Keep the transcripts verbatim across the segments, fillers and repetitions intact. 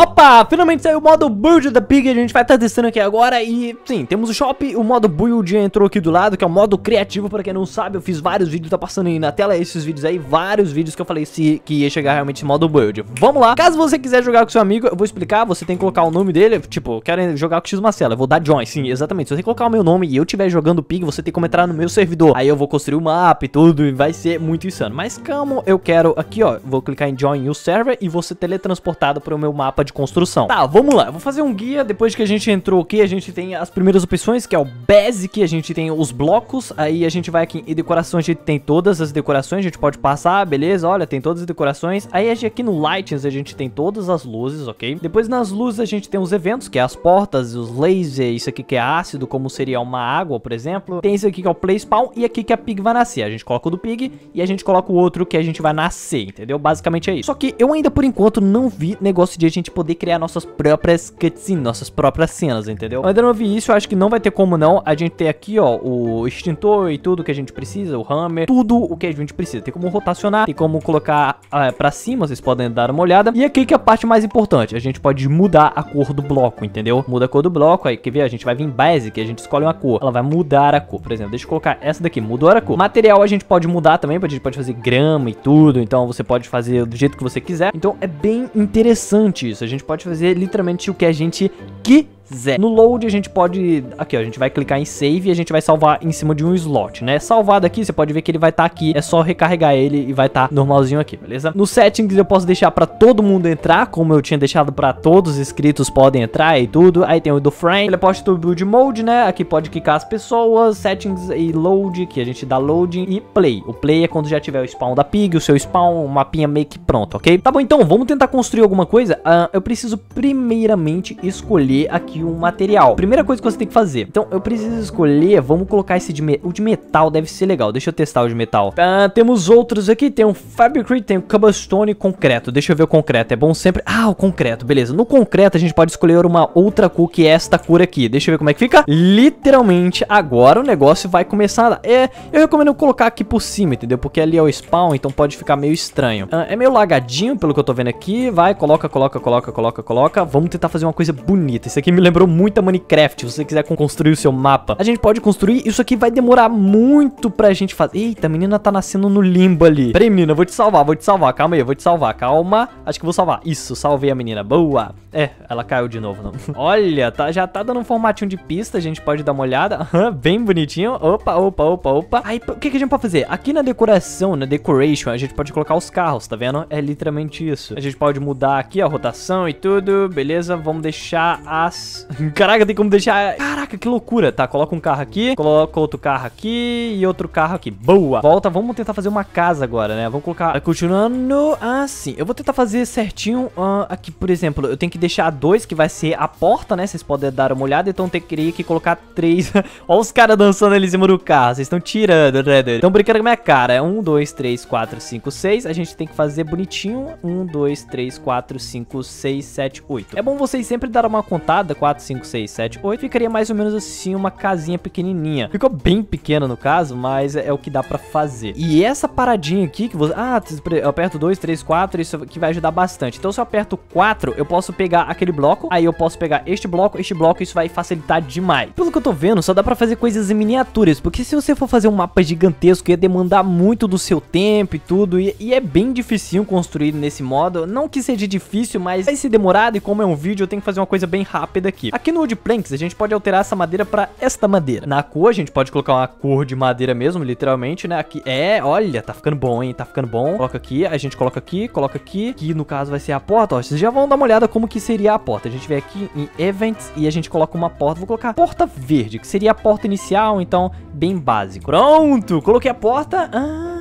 Opa, finalmente saiu o modo Build da Pig, a gente vai estar testando aqui agora. E sim, temos o shop, o modo Build entrou aqui do lado, que é o modo criativo. Pra quem não sabe, eu fiz vários vídeos, tá passando aí na tela esses vídeos aí, vários vídeos que eu falei se, que ia chegar realmente em modo Build. Vamos lá, caso você quiser jogar com seu amigo, eu vou explicar, você tem que colocar o nome dele. Tipo, quero jogar com o X Marcelo, eu vou dar join, sim, exatamente. Se você colocar o meu nome e eu estiver jogando Pig, você tem como entrar no meu servidor. Aí eu vou construir o mapa e tudo, e vai ser muito insano. Mas como eu quero aqui, ó, vou clicar em Join New Server e vou ser teletransportado para o meu mapa de construção. Tá, vamos lá, eu vou fazer um guia. Depois que a gente entrou aqui, a gente tem as primeiras opções, que é o Basic, a gente tem os blocos. Aí a gente vai aqui em decoração, a gente tem todas as decorações, a gente pode passar, beleza, olha, tem todas as decorações. Aí a gente, aqui no Lightings a gente tem todas as luzes, ok? Depois nas luzes a gente tem os eventos, que é as portas, os lasers, isso aqui que é ácido, como seria uma água, por exemplo. Tem isso aqui que é o Play Spawn e aqui que a Pig vai nascer. A gente coloca o do Pig e a gente coloca o outro que a gente vai nascer, entendeu? Basicamente é isso. Só que eu ainda por enquanto não vi negócio de a gente poder criar nossas próprias cutscenes, nossas próprias cenas, entendeu? Eu ainda não vi isso, eu acho que não vai ter como não. A gente tem aqui, ó, o extintor e tudo que a gente precisa, o hammer, tudo o que a gente precisa. Tem como rotacionar, tem como colocar uh, pra cima, vocês podem dar uma olhada. E aqui que é a parte mais importante, a gente pode mudar a cor do bloco, entendeu? Muda a cor do bloco, aí quer ver? A gente vai vir em Basic, a gente escolhe uma cor, ela vai mudar a cor. Por exemplo, deixa eu colocar essa daqui, mudou a cor. Material a gente pode mudar também, a gente pode fazer grama e tudo, então você pode fazer do jeito que você quiser. Então é bem interessante isso, a gente pode fazer literalmente o que a gente quiser. No load a gente pode, aqui ó, a gente vai clicar em save e a gente vai salvar em cima de um slot, né? Salvado aqui, você pode ver que ele vai estar tá aqui, é só recarregar ele e vai estar tá normalzinho aqui, beleza? No settings eu posso deixar pra todo mundo entrar, como eu tinha deixado pra todos os inscritos podem entrar e tudo. Aí tem o do frame, teleporte to build mode, né? Aqui pode clicar as pessoas, settings e load, que a gente dá loading e play. O play é quando já tiver o spawn da Pig, o seu spawn, o mapinha meio que pronto, ok? Tá bom, então vamos tentar construir alguma coisa. Uh, eu preciso primeiramente escolher aqui um material. Primeira coisa que você tem que fazer. Então, eu preciso escolher, vamos colocar esse de, me o de metal, deve ser legal. Deixa eu testar o de metal. Ah, temos outros aqui, tem o Fabricate, tem o Cobblestone e concreto. Deixa eu ver o concreto, é bom sempre... Ah, o concreto, beleza. No concreto a gente pode escolher uma outra cor, que é esta cor aqui. Deixa eu ver como é que fica. Literalmente, agora o negócio vai começar a dar. É, eu recomendo colocar aqui por cima, entendeu? Porque ali é o spawn, então pode ficar meio estranho. Ah, é meio lagadinho, pelo que eu tô vendo aqui. Vai, coloca, coloca, coloca, coloca, coloca. Vamos tentar fazer uma coisa bonita. Isso aqui me lembrou muito a Minecraft. Se você quiser construir o seu mapa, a gente pode construir. Isso aqui vai demorar muito pra gente fazer. Eita, a menina tá nascendo no limbo ali. Peraí, menina, eu vou te salvar, vou te salvar. Calma aí, eu vou te salvar, calma. Acho que vou salvar. Isso, salvei a menina, boa. É, ela caiu de novo, não. Olha, tá, já tá dando um formatinho de pista. A gente pode dar uma olhada. Bem bonitinho. Opa, opa, opa, opa. Aí, o que, que a gente pode fazer? Aqui na decoração, na decoration, a gente pode colocar os carros, tá vendo? É literalmente isso. A gente pode mudar aqui a rotação e tudo, beleza? Vamos deixar as... Caraca, tem como deixar... Caraca, que loucura. Tá, coloca um carro aqui, coloca outro carro aqui e outro carro aqui. Boa. Volta, vamos tentar fazer uma casa agora, né? Vamos colocar... Continuando assim. Eu vou tentar fazer certinho uh, aqui, por exemplo. Eu tenho que deixar dois, que vai ser a porta, né? Vocês podem dar uma olhada. Então eu teria que colocar três. Olha os caras dançando ali em cima do carro. Vocês estão tirando, né? Estão brincando com a minha cara. É um, dois, três, quatro, cinco, seis. A gente tem que fazer bonitinho. Um, dois, três, quatro, cinco, seis, sete, oito. É bom vocês sempre dar uma contada. quatro, cinco, seis, sete, oito. Ficaria mais ou menos assim, uma casinha pequenininha. Ficou bem pequena no caso, mas é, é o que dá pra fazer. E essa paradinha aqui que você... Ah, eu aperto dois, três, quatro, isso aqui vai ajudar bastante. Então se eu aperto quatro, eu posso pegar aquele bloco, aí eu posso pegar este bloco, este bloco, isso vai facilitar demais. Pelo que eu tô vendo, só dá pra fazer coisas em miniaturas, porque se você for fazer um mapa gigantesco, ia demandar muito do seu tempo e tudo, e, e é bem difícil construir nesse modo. Não que seja difícil, mas vai ser demorado, e como é um vídeo, eu tenho que fazer uma coisa bem rápida aqui. Aqui no Wood Planks, a gente pode alterar essa madeira pra esta madeira. Na cor, a gente pode colocar uma cor de madeira mesmo, literalmente, né? Aqui, é, olha, tá ficando bom, hein? Tá ficando bom. Coloca aqui, a gente coloca aqui, coloca aqui. Aqui, no caso, vai ser a porta, ó. Vocês já vão dar uma olhada como que seria a porta. A gente vem aqui em Events e a gente coloca uma porta. Vou colocar porta verde, que seria a porta inicial, então, bem básico. Pronto! Coloquei a porta. Ah...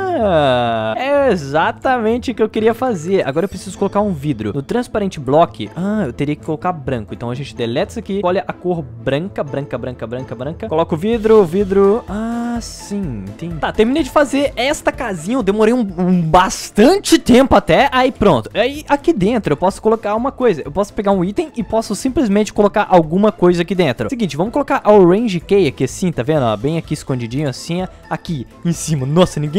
É exatamente o que eu queria fazer. Agora eu preciso colocar um vidro. No Transparent Block, ah, eu teria que colocar branco. Então a gente deleta isso aqui, olha a cor branca, branca, branca, branca, branca. Coloca o vidro, o vidro... Ah, sim, entendi. Tá, terminei de fazer esta casinha. Eu demorei um, um bastante tempo até. Aí pronto. Aí aqui dentro eu posso colocar uma coisa. Eu posso pegar um item e posso simplesmente colocar alguma coisa aqui dentro. Seguinte, vamos colocar a Orange Key aqui assim, tá vendo? Ó, bem aqui escondidinho assim, aqui em cima. Nossa, ninguém vai ver ele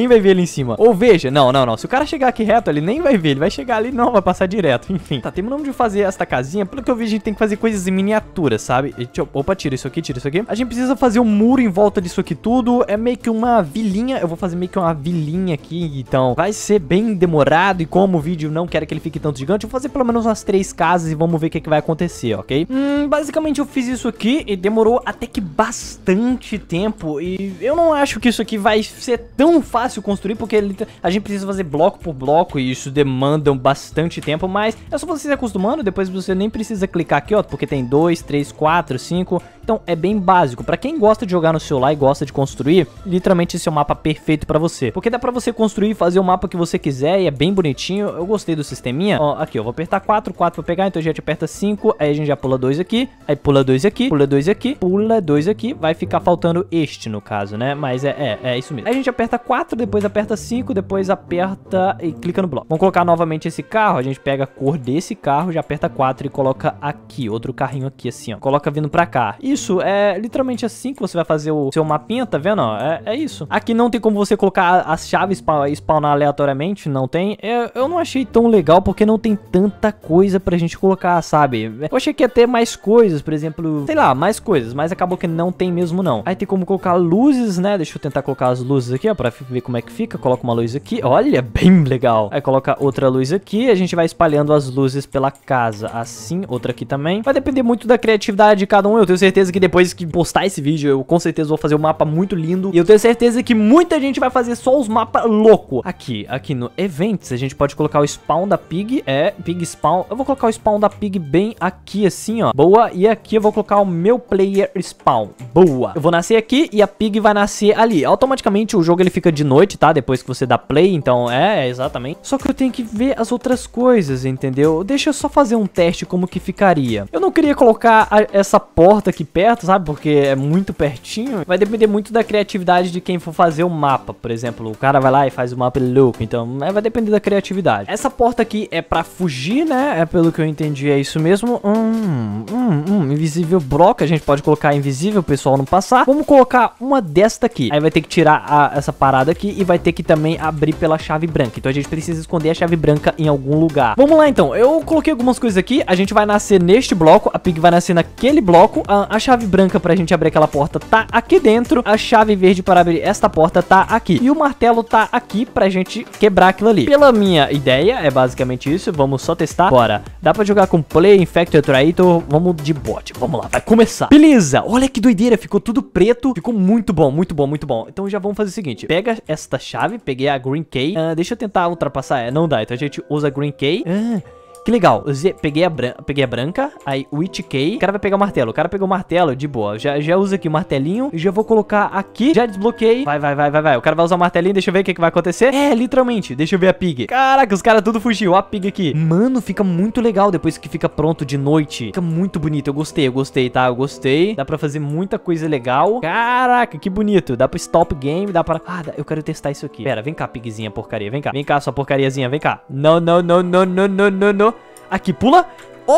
em cima. Ou veja, não, não, não. Se o cara chegar aqui reto, ele nem vai ver. Ele vai chegar ali, não, vai passar direto. Enfim, tá, terminamos de fazer esta casinha. Pelo que eu vi, a gente tem que fazer coisas em miniatura, sabe? E, deixa eu, opa, tira isso aqui, tira isso aqui. A gente precisa fazer um muro em volta disso aqui tudo. É meio que uma vilinha. Eu vou fazer meio que uma vilinha aqui. Então, vai ser bem demorado. E como o vídeo não quer que ele fique tanto gigante, eu vou fazer pelo menos umas três casas e vamos ver o que, que vai acontecer, ok? Hum, basicamente eu fiz isso aqui e demorou até que bastante tempo. E eu não acho que isso aqui vai ser tão fácil construir, porque a gente precisa fazer bloco por bloco e isso demanda bastante tempo. Mas é só você se acostumando, depois você nem precisa clicar aqui, ó, porque tem dois, três, quatro, cinco. Então é bem básico. Pra quem gosta de jogar no celular e gosta de construir, literalmente esse é o mapa perfeito pra você. Porque dá pra você construir e fazer o mapa que você quiser e é bem bonitinho. Eu gostei do sisteminha. Ó, aqui, eu vou apertar quatro, quatro pra pegar, então a gente aperta cinco, aí a gente já pula dois aqui, aí pula dois aqui, pula dois aqui, pula dois aqui, vai ficar faltando este no caso, né? Mas é, é, é isso mesmo. Aí a gente aperta quatro, depois aperta cinco, depois aperta e clica no bloco. Vamos colocar novamente esse carro, a gente pega a cor desse carro, já aperta quatro e coloca aqui, outro carrinho aqui assim, ó. Coloca vindo pra cá. Isso é literalmente assim que você vai fazer o seu mapinha, tá vendo, ó? É, é isso. Aqui não tem como você colocar as chaves pra spawnar aleatoriamente, não tem. Eu, eu não achei tão legal porque não tem tanta coisa pra gente colocar, sabe? Eu achei que ia ter mais coisas, por exemplo, sei lá, mais coisas, mas acabou que não tem mesmo não. Aí tem como colocar luzes, né? Deixa eu tentar colocar as luzes aqui, ó, pra ver como é que fica. Coloca uma luz aqui, olha, bem legal. Aí coloca outra luz aqui, a gente vai espalhando as luzes pela casa, assim, outra aqui também. Vai depender muito da criatividade de cada um. Eu tenho certeza que depois que postar esse vídeo, eu com certeza vou fazer um mapa muito lindo. E eu tenho certeza que muita gente vai fazer só os mapas loucos. Aqui, aqui no Events, a gente pode colocar o spawn da pig, é, pig spawn. Eu vou colocar o spawn da pig bem aqui, assim, ó. Boa. E aqui eu vou colocar o meu player spawn. Boa. Eu vou nascer aqui e a pig vai nascer ali. Automaticamente o jogo ele fica de noite, tá? Depois que você dá play, então é, é exatamente. Só que eu tenho que ver as outras coisas, entendeu? Deixa eu só fazer um teste como que ficaria. Eu não queria colocar a, essa porta aqui perto, sabe? Porque é muito pertinho. Vai depender muito da criatividade de quem for fazer o mapa. Por exemplo, o cara vai lá e faz o mapa louco. Então, é, vai depender da criatividade. Essa porta aqui é pra fugir, né? É pelo que eu entendi, é isso mesmo. Hum, hum, hum. Invisível bloco. A gente pode colocar invisível, o pessoal não passar. Vamos colocar uma desta aqui. Aí vai ter que tirar a, essa parada aqui e vai ter que também abrir pela chave branca. Então a gente precisa esconder a chave branca em algum lugar. Vamos lá, então. Eu coloquei algumas coisas aqui. A gente vai nascer neste bloco. A pig vai nascer naquele bloco. A, a chave branca pra gente abrir aquela porta tá aqui dentro. A chave verde para abrir esta porta tá aqui. E o martelo tá aqui pra gente quebrar aquilo ali. Pela minha ideia, é basicamente isso. Vamos só testar. Bora. Dá pra jogar com Play, Infector, Traitor. Vamos de bot. Vamos lá, vai começar. Beleza. Olha que doideira. Ficou tudo preto. Ficou muito bom, muito bom, muito bom. Então já vamos fazer o seguinte. Pega esta chave. Peguei a Green Key. Uh, deixa eu tentar ultrapassar. É, não dá. Então a gente usa a Green Key. Ah... Que legal, usei, peguei, a peguei a branca, aí o Witch Key. O cara vai pegar o martelo, o cara pegou o martelo, de boa. Já, já usa aqui o martelinho e já vou colocar aqui. Já desbloqueei. Vai, vai, vai, vai, vai. O cara vai usar o martelinho, deixa eu ver o que, que vai acontecer. É, literalmente, deixa eu ver a pig. Caraca, os caras tudo fugiu, ó a pig aqui. Mano, fica muito legal depois que fica pronto de noite. Fica muito bonito, eu gostei, eu gostei, tá? Eu gostei. Dá pra fazer muita coisa legal. Caraca, que bonito. Dá pra stop game, dá pra... Ah, eu quero testar isso aqui. Pera, vem cá, pigzinha porcaria, vem cá. Vem cá, sua porcariazinha, vem cá. Não, não, não, não, não, não, não, não. Aqui, pula.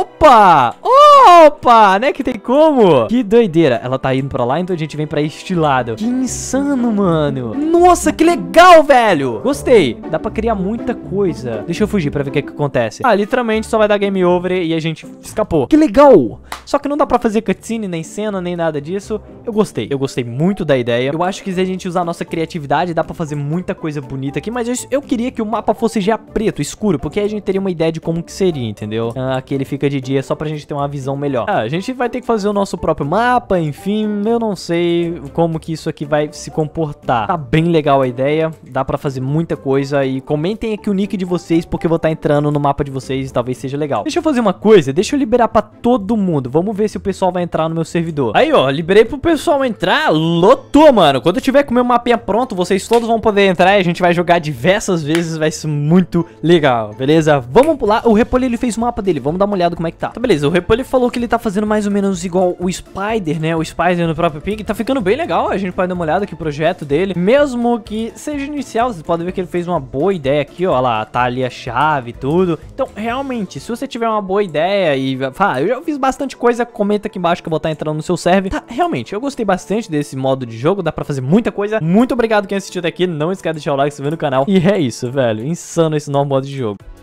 Opa! Opa! Né que tem como? Que doideira. Ela tá indo pra lá, então a gente vem pra este lado. Que insano, mano. Nossa, que legal, velho. Gostei. Dá pra criar muita coisa. Deixa eu fugir pra ver o que que acontece. Ah, literalmente só vai dar game over e a gente escapou. Que legal. Só que não dá pra fazer cutscene, nem cena, nem nada disso. Eu gostei. Eu gostei muito da ideia. Eu acho que se a gente usar a nossa criatividade, dá pra fazer muita coisa bonita aqui. Mas eu, eu queria que o mapa fosse já preto, escuro, porque aí a gente teria uma ideia de como que seria, entendeu? Ah, aqui ele fica de dia só pra gente ter uma visão melhor. Ah, a gente vai ter que fazer o nosso próprio mapa, enfim, eu não sei como que isso aqui vai se comportar. Tá bem legal a ideia, dá pra fazer muita coisa e comentem aqui o nick de vocês, porque eu vou estar entrando no mapa de vocês e talvez seja legal. Deixa eu fazer uma coisa, deixa eu liberar pra todo mundo, vamos ver se o pessoal vai entrar no meu servidor. Aí, ó, liberei pro pessoal entrar, lotou, mano. Quando eu tiver com o meu mapinha pronto, vocês todos vão poder entrar e a gente vai jogar diversas vezes, vai ser muito legal, beleza? Vamos pular, o Repolho, ele fez o mapa dele, vamos dar uma olhada como é que tá. Tá, beleza, o Repolho falou que ele tá fazendo mais ou menos igual o Spider, né? O Spider no próprio Pig, tá ficando bem legal, a gente pode dar uma olhada aqui no projeto dele. Mesmo que seja inicial, vocês podem ver que ele fez uma boa ideia aqui, ó, lá, tá ali a chave e tudo. Então, realmente, se você tiver uma boa ideia e... Ah, eu já fiz bastante coisa coisa, comenta aqui embaixo que eu vou estar entrando no seu server. Tá, realmente, eu gostei bastante desse modo de jogo, dá pra fazer muita coisa. Muito obrigado quem assistiu até aqui, não esquece de deixar o like, se inscrever no canal. E é isso, velho, insano esse novo modo de jogo.